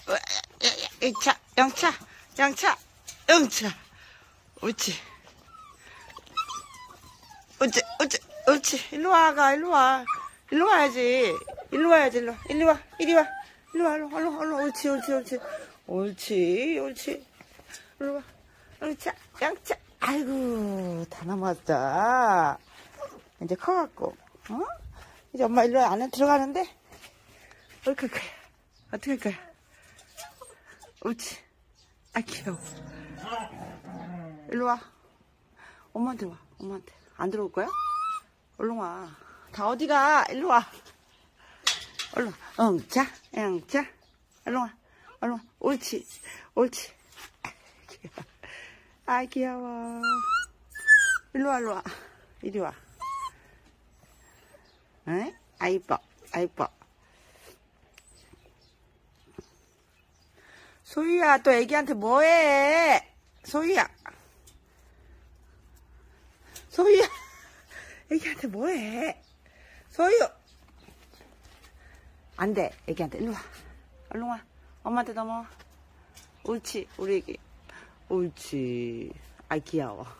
영차, 영차, 영차. 옳지. 옳지, 옳지, 옳지. 일로 와가, 일로 와. 일로 와야지. 일로 와야지, 일로 와. 이리 와, 이리 와. 일로 와, 일로 와, 일로 와, 일로 와. 옳지, 옳지, 옳지. 옳지, 옳지. 일로 와. 영차, 영차. 아이고, 다 남았다. 이제 커갖고, 어? 이제 엄마 일로 안에 들어가는데? 어떻게 할 거야? 어떻게 할 거야? 옳지. 아, 귀여워. 일로 와. 엄마한테 와. 엄마한테. 안 들어올 거야? 얼른 와. 다 어디 가? 일로 와. 얼른 와. 자, 자. 얼른 와. 얼른 와. 옳지. 옳지. 아, 귀여워. 일로 와, 일로 와. 이리 와. 응? 아, 이뻐. 아, 이뻐. 소희야, 또 애기한테 뭐해? 소희야. 소희야. 애기한테 뭐해? 소희야. 안 돼. 애기한테. 일로 와. 얼른 와. 엄마한테 넘어와. 옳지. 우리 애기. 옳지. 아, 귀여워.